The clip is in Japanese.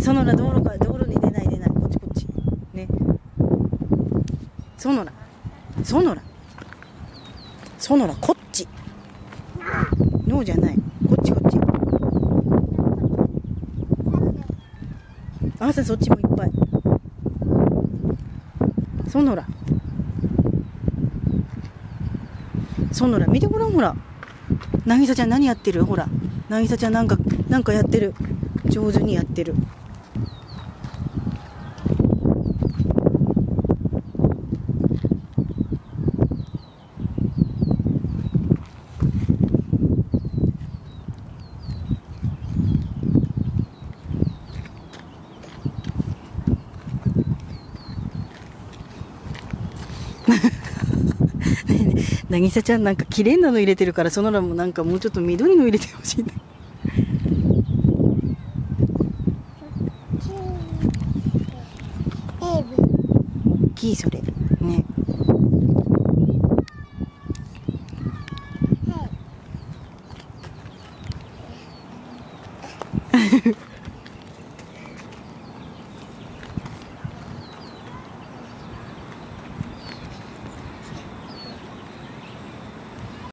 ソノラ道路に出ない出ない。こっちこっちね。ソノラこっち。ノーじゃない。こっちこっち。朝そっちもいっぱい。ソノラ見てごらん。ほらなぎさちゃん何やってる。ほらなぎさちゃんなんかやってる。上手にやってる。なぎさちゃんなんか綺麗なの入れてるから、そのらもなんかもうちょっと緑の入れてほしいね。大きいそれね。